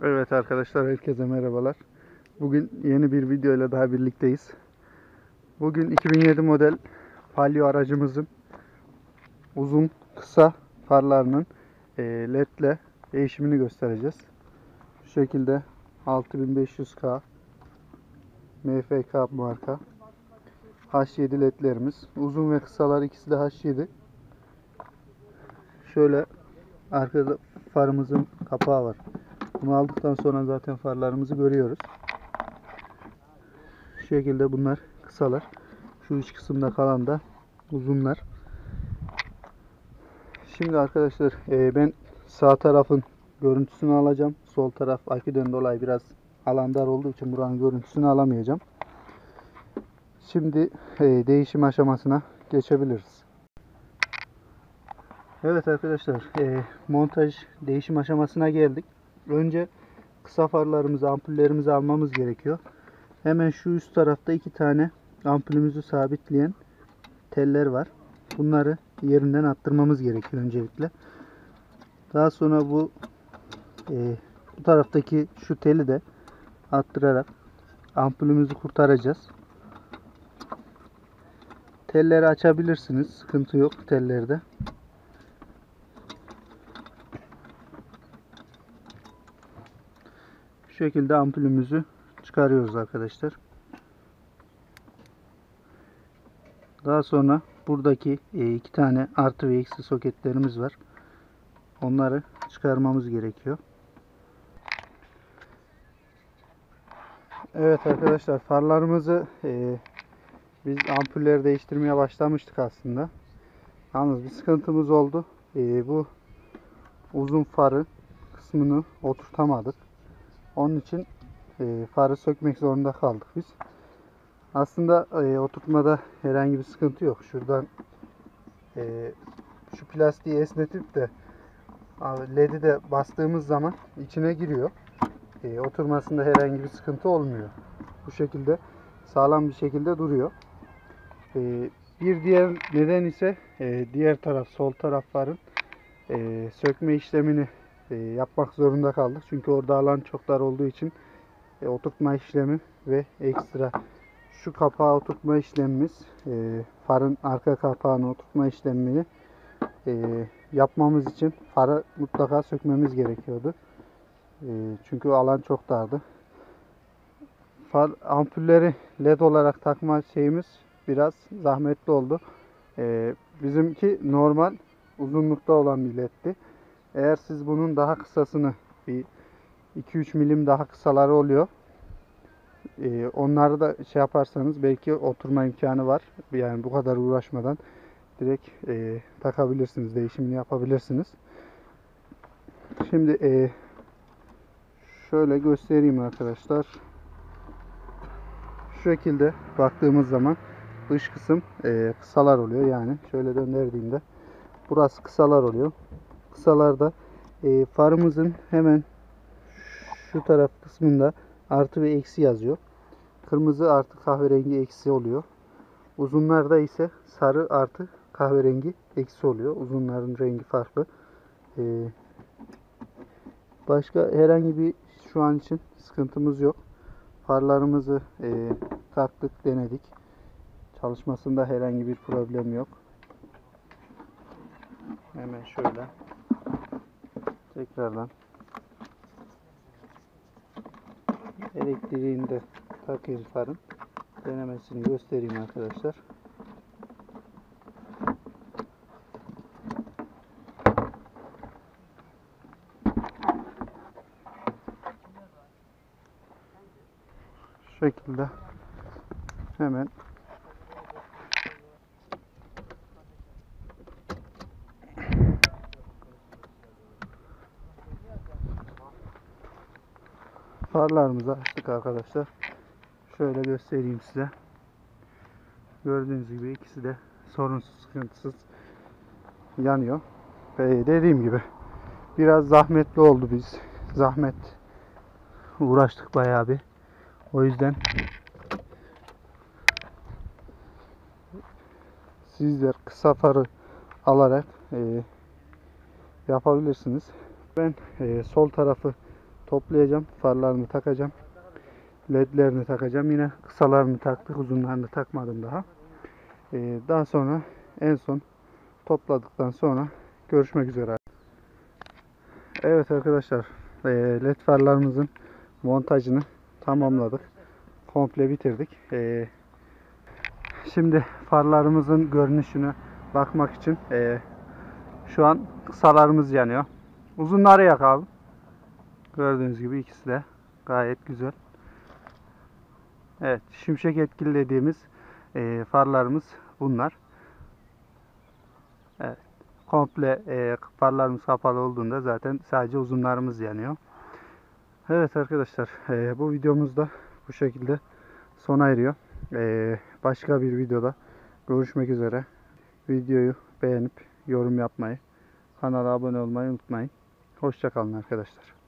Evet arkadaşlar, herkese merhabalar. Bugün yeni bir video ile daha birlikteyiz. Bugün 2007 model Palio aracımızın uzun kısa farlarının LED ile değişimini göstereceğiz. Şu şekilde 6500K MFK marka H7 ledlerimiz. Uzun ve kısalar ikisi de H7. Şöyle arkada farımızın kapağı var. Bunu aldıktan sonra zaten farlarımızı görüyoruz. Şu şekilde bunlar kısalar. Şu iç kısımda kalan da uzunlar. Şimdi arkadaşlar ben sağ tarafın görüntüsünü alacağım. Sol taraf aküden dolayı biraz alan dar olduğu için buranın görüntüsünü alamayacağım. Şimdi değişim aşamasına geçebiliriz. Evet arkadaşlar, montaj değişim aşamasına geldik. Önce kısa farlarımızı, ampullerimizi almamız gerekiyor. Hemen şu üst tarafta iki tane ampulümüzü sabitleyen teller var. Bunları yerinden attırmamız gerekiyor öncelikle. Daha sonra bu taraftaki şu teli de attırarak ampulümüzü kurtaracağız. Telleri açabilirsiniz. Sıkıntı yok tellerde. Şu şekilde ampulümüzü çıkarıyoruz arkadaşlar. Daha sonra buradaki iki tane artı ve eksi soketlerimiz var. Onları çıkarmamız gerekiyor. Evet arkadaşlar, farlarımızı biz ampulleri değiştirmeye başlamıştık aslında. Yalnız bir sıkıntımız oldu. Bu uzun farı kısmını oturtamadık. Onun için farı sökmek zorunda kaldık biz. Aslında oturtmada herhangi bir sıkıntı yok. Şuradan şu plastiği esnetip de LED'i de bastığımız zaman içine giriyor. Oturmasında herhangi bir sıkıntı olmuyor. Bu şekilde sağlam bir şekilde duruyor. Bir diğer neden ise diğer taraf, sol tarafların sökme işlemini yapmak zorunda kaldık. Çünkü orada alan çok dar olduğu için oturtma işlemi ve ekstra şu kapağı oturtma işlemimiz, farın arka kapağını oturtma işlemini yapmamız için farı mutlaka sökmemiz gerekiyordu. Çünkü alan çok dardı. Far ampulleri LED olarak takma şeyimiz biraz zahmetli oldu. Bizimki normal uzunlukta olan bir LED'ti. Eğer siz bunun daha kısasını, bir 2-3 milim daha kısaları oluyor. Onları da şey yaparsanız belki oturma imkanı var. Yani bu kadar uğraşmadan direkt takabilirsiniz, değişimini yapabilirsiniz. Şimdi şöyle göstereyim arkadaşlar. Şu şekilde baktığımız zaman dış kısım kısalar oluyor. Yani şöyle döndürdüğümde burası kısalar oluyor. Kısalarda farımızın hemen şu taraf kısmında artı ve eksi yazıyor. Kırmızı artı kahverengi eksi oluyor. Uzunlarda ise sarı artı kahverengi eksi oluyor. Uzunların rengi farklı. Başka herhangi bir şu an için sıkıntımız yok. Farlarımızı taktık, denedik. Çalışmasında herhangi bir problem yok. Hemen şöyle tekrardan elektriğini de takayım, farın denemesini göstereyim arkadaşlar. Şu şekilde hemen farlarımızı açtık arkadaşlar. Şöyle göstereyim size. Gördüğünüz gibi ikisi de sorunsuz, sıkıntısız yanıyor. Ve dediğim gibi biraz zahmetli oldu, biz zahmet uğraştık bayağı bir. O yüzden sizler kısa farı alarak yapabilirsiniz. Ben sol tarafı toplayacağım. Farlarını takacağım. LED'lerini takacağım. Yine kısalarını taktık. Uzunlarını takmadım daha. Daha sonra en son topladıktan sonra görüşmek üzere. Evet arkadaşlar. LED farlarımızın montajını tamamladık. Komple bitirdik. Şimdi farlarımızın görünüşüne bakmak için şu an kısalarımız yanıyor. Uzunları yak abi. Gördüğünüz gibi ikisi de gayet güzel. Evet, şimşek etkili dediğimiz farlarımız bunlar. Evet, komple farlarımız kapalı olduğunda zaten sadece uzunlarımız yanıyor. Evet arkadaşlar, bu videomuz da bu şekilde sona eriyor. Başka bir videoda görüşmek üzere. Videoyu beğenip yorum yapmayı, kanala abone olmayı unutmayın. Hoşça kalın arkadaşlar.